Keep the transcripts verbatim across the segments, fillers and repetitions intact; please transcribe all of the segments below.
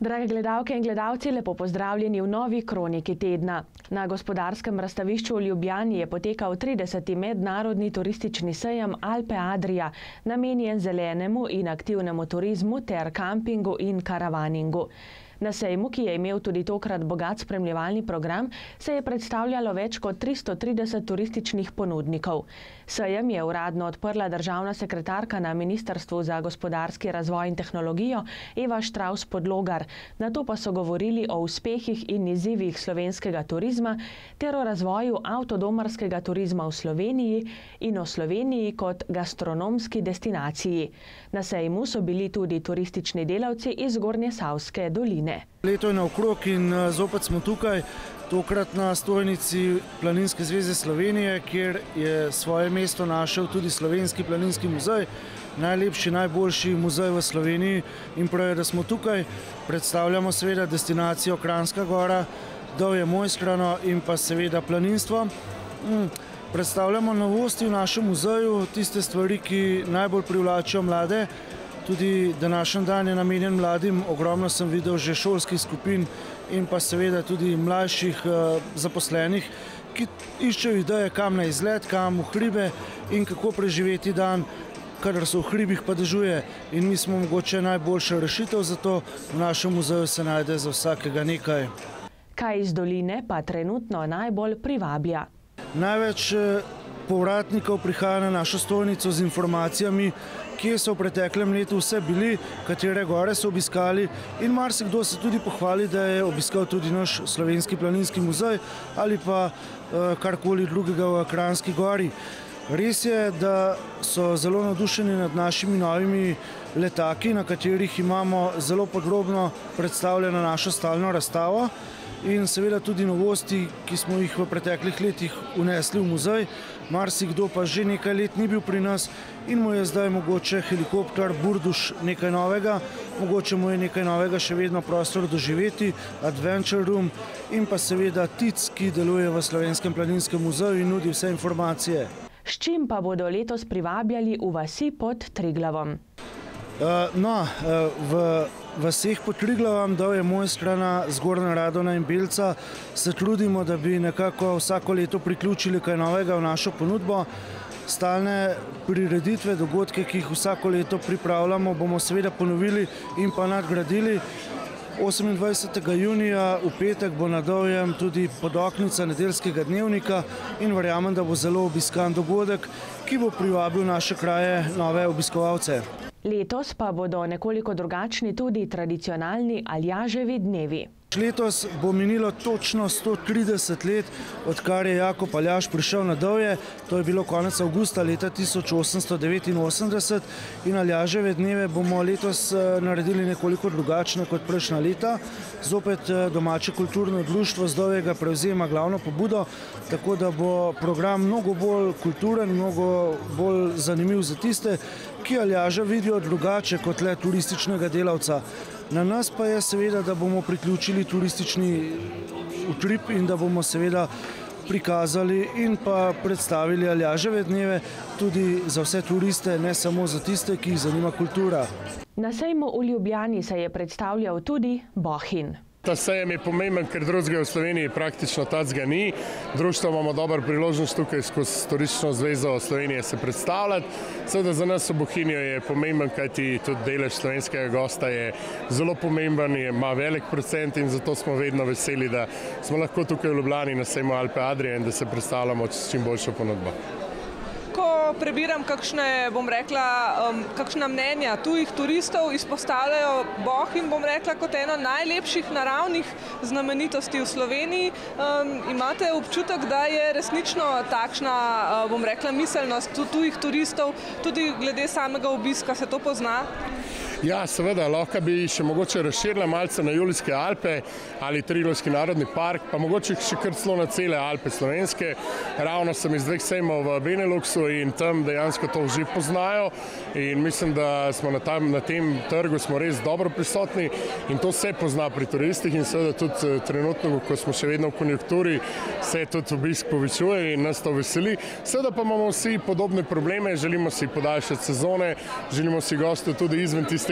Drage gledalke in gledalci, lepo pozdravljeni v novi kroniki tedna. Na gospodarskem razstavišču v Ljubljani je potekal trideseti mednarodni turistični sejem Alpe Adria, namenjen zelenemu in aktivnemu turizmu ter kampingu in karavaningu. Na sejmu, ki je imel tudi tokrat bogat spremljevalni program, se je predstavljalo več kot tristo trideset turističnih ponudnikov. Sejem je uradno odprla državna sekretarka na Ministrstvu za gospodarski razvoj in tehnologijo Eva Štravs Podlogar. Nato pa so govorili o uspehih in izzivih slovenskega turizma ter o razvoju avtodomarskega turizma v Sloveniji in o Sloveniji kot gastronomski destinaciji. Na sejmu so bili tudi turistični delavci iz Zgornjesavske doline. Leto je naokrog in zopet smo tukaj, tokrat na stojnici Planinske zveze Slovenije, kjer je svoje mesto našel tudi Slovenski planinski muzej, najlepši, najboljši muzej v Sloveniji, in prav je, da smo tukaj. Predstavljamo seveda destinacijo Kranjska Gora, Dovje Mojstrano in pa seveda planinstvo. Predstavljamo novosti v našem muzeju, tiste stvari, ki najbolj privlačijo mlade. Tudi današnji dan je namenjen mladim, ogromno sem videl že šolskih skupin in pa seveda tudi mlajših zaposlenih, ki iščejo ideje, kam na izlet, kam v hribe in kako preživeti dan, kadar so v hribih pa dežuje. In mi smo mogoče najboljša rešitev za to, v našem muzeju se najde za vsakega nekaj. Kaj iz doline pa trenutno najbolj privablja? Največ povratnikov prihaja na našo stojnico z informacijami, kje so v preteklem letu vse bili, katere gore so obiskali, in marsikdo se tudi pohvali, da je obiskal tudi naš Slovenski planinski muzej ali pa karkoli drugega v Kranjski Gori. Res je, da so zelo navdušeni nad našimi novimi letaki, na katerih imamo zelo podrobno predstavljeno našo stalno razstavo in seveda tudi novosti, ki smo jih v preteklih letih unesli v muzej. Marsikdo pa že nekaj let ni bil pri nas in mu je zdaj mogoče helikopter Burduš nekaj novega, mogoče mu je nekaj novega še vedno prostor doživeti, Adventure Room in pa seveda Tic, ki deluje v Slovenskem planinskem muzeju in nudi vse informacije. S čim pa bodo letos privabljali v vasi pod Triglavom? No, v vaseh pod Triglavom, Dovje Mojstrana, Zgornja Radona in Belca se trudimo, da bi nekako vsako leto priključili kaj novega v našo ponudbo. Stalne prireditve, dogodke, ki jih vsako leto pripravljamo, bomo seveda ponovili in pa nadgradili. osemindvajsetega junija v petek bo na Dovjem tudi podoknica Nedeljskega dnevnika in verjamem, da bo zelo obiskan dogodek, ki bo privabil naše kraje nove obiskovalce. Letos pa bodo nekoliko drugačni tudi tradicionalni Aljaževi dnevi. Letos bo minilo točno sto trideset let, odkar je Jakob Aljaž prišel na Dovje. To je bilo konec avgusta leta tisoč osemsto devetinosemdeset in Aljaževe dneve bomo letos naredili nekoliko drugačne kot prejšnja leta. Zopet domače kulturno društvo z Dovjega prevzema glavno pobudo, tako da bo program mnogo bolj kulturen, mnogo bolj zanimiv za tiste, ki Aljaža vidijo drugače kot le turističnega delavca. Na nas pa je seveda, da bomo priključili turistični utrip in da bomo seveda prikazali in pa predstavili Aljaževe dneve tudi za vse turiste, ne samo za tiste, ki jih zanima kultura. Na sejmu v Ljubljani se je predstavljal tudi Bohinj. Ta sejem je pomemben, ker drugega v Sloveniji praktično tacga ni. Društvo imamo dobro priložnost tukaj skozi Turistično zvezo Slovenije se predstavljati. Seveda za nas v Bohinju je pomemben, kajti tudi delež slovenskega gosta je zelo pomemben, ima velik procent in zato smo vedno veseli, da smo lahko tukaj v Ljubljani na sejmu Alpe Adria in da se predstavljamo s čim boljšo ponudbo. Ko prebiram kakšne, bom rekla, kakšna mnenja tujih turistov, izpostavljajo Bohinj, bom rekla, kot eno najlepših naravnih znamenitosti v Sloveniji. Imate občutek, da je resnično takšna, bom rekla, miselnost tujih turistov, tudi glede samega obiska, se to pozna? Ja, seveda, lahko bi še mogoče razširila malce na Julijske Alpe ali Triglavski narodni park, pa mogoče še kar celo na cele Alpe slovenske. Ravno sem iz dveh sejmov v Beneluxu in tam dejansko to že poznajo in mislim, da smo na, tam, na tem trgu smo res dobro prisotni in to se pozna pri turistih in seveda tudi trenutno, ko smo še vedno v konjunkturi, se tudi obisk povečuje in nas to veseli. Seveda pa imamo vsi podobne probleme, želimo si podaljšati sezone, želimo si goste tudi izven tiste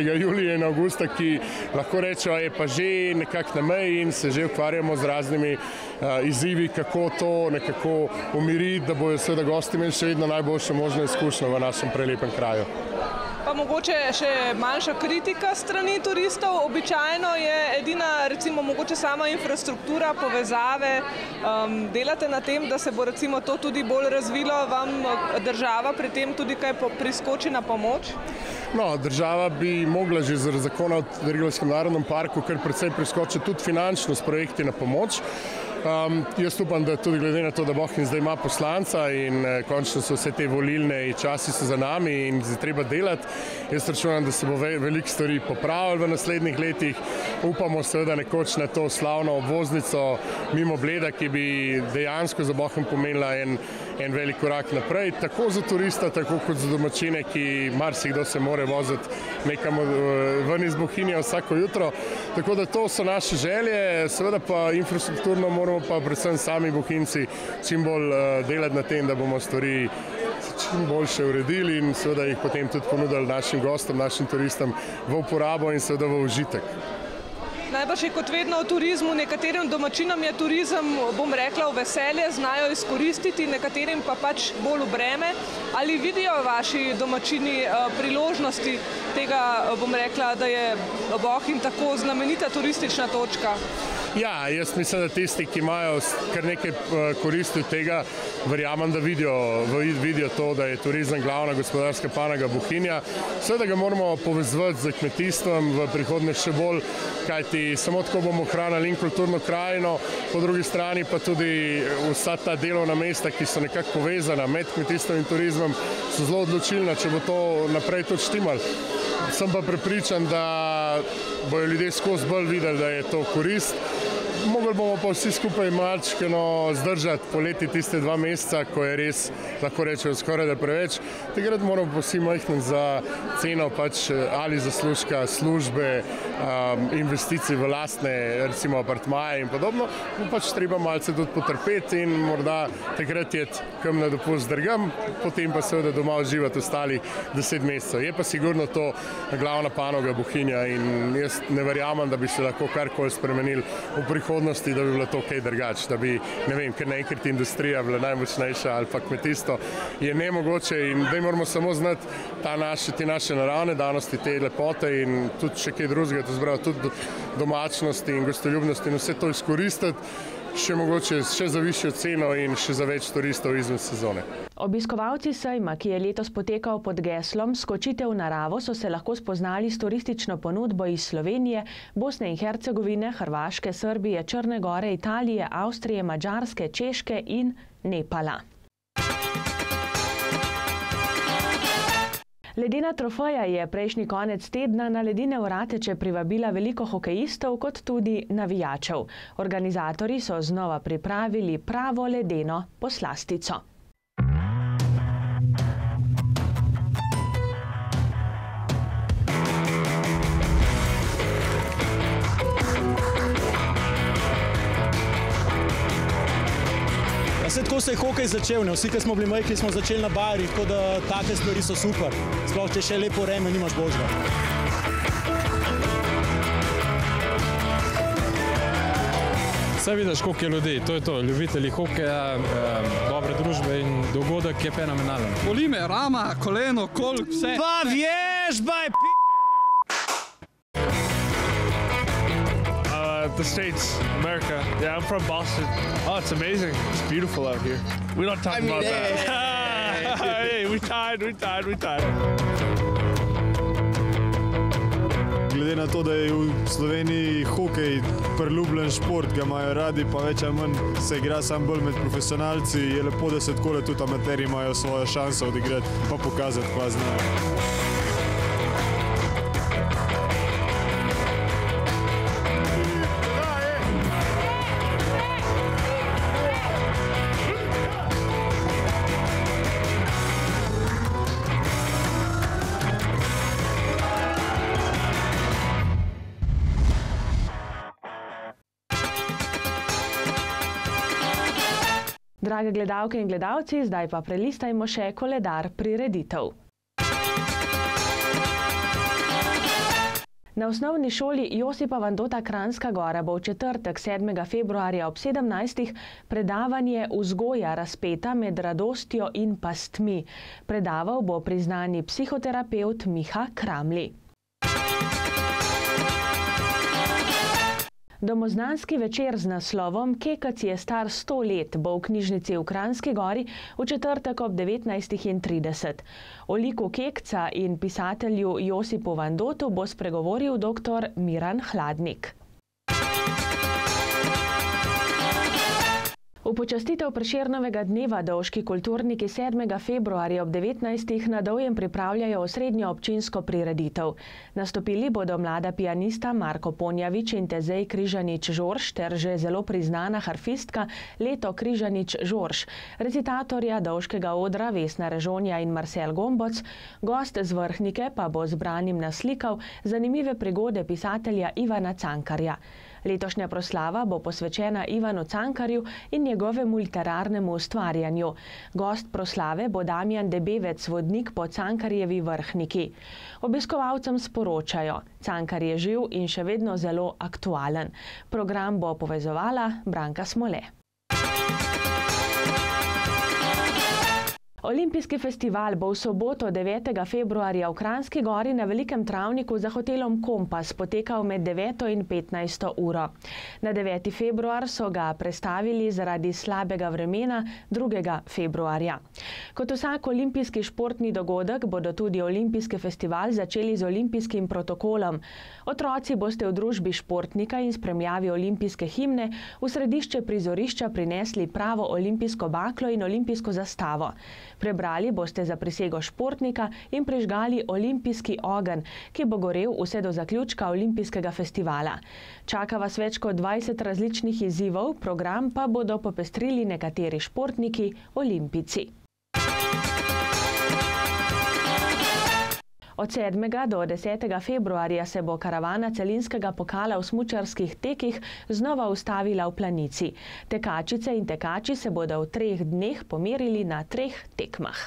tistega julija in avgusta, ki lahko rečejo, je pa že nekako na meji in se že ukvarjamo z raznimi uh, izzivi, kako to nekako umiriti, da bojo seveda gosti imeli še vedno najboljše možno izkušnjo v našem prelepem kraju. Pa mogoče še manjša kritika strani turistov. Običajno je edina, recimo, mogoče sama infrastruktura, povezave. Um, delate na tem, da se bo recimo to tudi bolj razvilo, vam država pri tem tudi kaj priskoči na pomoč? No, država bi mogla že zaradi zakona o Triglavskem narodnem parku kar precej priskočiti tudi finančno s projekti na pomoč. Um, jaz upam, da tudi glede na to, da Bohinj zdaj ima poslanca in eh, končno so vse te volilne časi so za nami in zdaj treba delati. Jaz računam, da se bo ve, veliko stvari popravili v naslednjih letih. Upamo seveda nekoč na to slavno obvoznico mimo Bleda, ki bi dejansko za Bohinj pomenila en, en velik korak naprej, tako za turista, tako kot za domačine, ki marsikdo se more voziti nekam ven iz Bohinja vsako jutro. Tako da to so naše želje, seveda pa infrastrukturno moramo pa predvsem sami Bohinjci čim bolj uh, delati na tem, da bomo stvari čim boljše uredili in seveda jih potem tudi ponudili našim gostom, našim turistom v uporabo in seveda v užitek. Najbrž je kot vedno v turizmu, nekaterim domačinom je turizem, bom rekla, v veselje, znajo izkoristiti, nekaterim pa pač bolj v breme. Ali vidijo vaši domačini priložnosti tega, bom rekla, da je Bohinj tako znamenita turistična točka? Ja, jaz mislim, da tisti, ki imajo kar nekaj koristi od tega, verjamem, da vidijo, vidijo to, da je turizem glavna gospodarska panoga Bohinja. Seveda ga moramo povezovati z kmetijstvom v prihodnje še bolj, kajti samo tako bomo ohranili in kulturno krajino, po drugi strani pa tudi vsa ta delovna mesta, ki so nekako povezana med kmetijstvom in turizmom, so zelo odločilna, če bo to naprej tudi štimalo. Sem pa prepričan, da bojo ljudje skozi bolj videli, da je to korist. Mogli bomo pa vsi skupaj malčkeno zdržati poleti tiste dva meseca, ko je res, lahko rečejo, skoraj da preveč. Takrat moramo pa vsi majhniti za ceno pač ali zaslužka, službe, um, investicij v lastne, recimo apartmaje in podobno. Pač treba malce tudi potrpeti in morda takrat je kam na dopust drugam, potem pa seveda doma uživati ostalih deset mesecev. Je pa sigurno to glavna panoga Bohinja in jaz ne verjamem, da bi se lahko karkoli spremenili v prihodnosti, da bi bilo to kaj drugače, da bi, ne vem, ker naenkrat industrija bila najmočnejša ali pa kmetijstvo, je nemogoče in da moramo samo znati ta naše, te naše naravne danosti, te lepote in tudi še kaj drugega, to zbrava tudi domačnosti in gostoljubnosti in vse to izkoristiti, še mogoče še za višjo ceno in še za več turistov izven sezone. Obiskovalci sejma, ki je letos potekal pod geslom Skočite v naravo, so se lahko spoznali s turistično ponudbo iz Slovenije, Bosne in Hercegovine, Hrvaške, Srbije, Črne Gore, Italije, Avstrije, Madžarske, Češke in Nepala. Ledena trofeja je prejšnji konec tedna na ledene Vrateče privabila veliko hokejistov kot tudi navijačev. Organizatorji so znova pripravili pravo ledeno poslastico. Vse tako se je hokej začel, ne? Vsi, ki smo bili majhni, smo začeli na bajeri, tako da take stvari so super. Sploh, če še lepo vreme, nimaš božga. Saj vidiš, koliko je ljudi, to je to, ljubitelji hokeja, eh, dobre družbe in dogodek je fenomenalen. Boli me rama, koleno, kolk, vse. Pa vježbaj, p***! The States, America. Yeah, I'm from Boston. Oh, it's amazing. It's beautiful out here. We don't talk I mean, about hey, that. Hey, hey, we tied, we tied, we tied. Glede na to, da je v Sloveniji hokej priljubljen šport, ga imajo radi, pa več ali manj se igra sam bolj med profesionalci, je lepo, da se takole tudi amateri imajo svojo šanso odigrati, pa pokazati, pa znajo. Drage gledalke in gledalci, zdaj pa prelistajmo še koledar prireditev. Na osnovni šoli Josipa Vandota Kranjska Gora bo v četrtek sedmega februarja ob sedemnajstih predavanje vzgoja razpeta med radostjo in pastmi. Predaval bo priznani psihoterapevt Miha Kramli. Domoznanski večer z naslovom Kekac je star sto let bo v knjižnici v Kranjski Gori v četrtek ob devetnajstih trideset. O liku Kekca in pisatelju Josipu Vandotu bo spregovoril doktor Miran Hladnik. V počastitev Prešernovega dneva Dovški kulturniki sedmega februarja ob devetnajstih na Dovjem pripravljajo osrednjo občinsko prireditev. Nastopili bodo mlada pianista Marko Ponjavič in Tezej Križanič-Žorž ter že zelo priznana harfistka Leto Križanič-Žorž, recitatorja Dovškega odra Vesna Režonja in Marcel Gomboc, gost z Vrhnike pa bo zbranim naslikal zanimive prigode pisatelja Ivana Cankarja. Letošnja proslava bo posvečena Ivanu Cankarju in njegovemu literarnemu ustvarjanju. Gost proslave bo Damjan Debevec, vodnik po Cankarjevi Vrhniki. Obiskovalcem sporočajo, Cankar je živ in še vedno zelo aktualen. Program bo povezovala Branka Smole. Olimpijski festival bo v soboto devetega februarja v Kranjski Gori na Velikem travniku za hotelom Kompas potekal med deveto in petnajsto uro. Na deveti februar so ga prestavili zaradi slabega vremena drugega februarja. Kot vsak olimpijski športni dogodek bodo tudi olimpijski festival začeli z olimpijskim protokolom. Otroci boste v družbi športnika in spremljavi olimpijske himne v središče prizorišča prinesli pravo olimpijsko baklo in olimpijsko zastavo. Prebrali boste zaprisego športnika in prižgali olimpijski ogenj, ki bo gorel vse do zaključka olimpijskega festivala. Čaka vas več kot dvajset različnih izzivov, program pa bodo popestrili nekateri športniki, olimpijci. Od sedmega do desetega februarja se bo karavana celinskega pokala v smučarskih tekih znova ustavila v Planici. Tekačice in tekači se bodo v treh dneh pomerili na treh tekmah.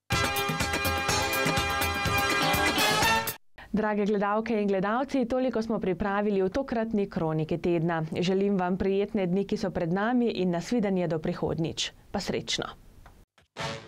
Drage gledalke in gledalci, toliko smo pripravili v tokratni kroniki tedna. Želim vam prijetne dni, ki so pred nami in nasvidenje do prihodnjič. Pa srečno!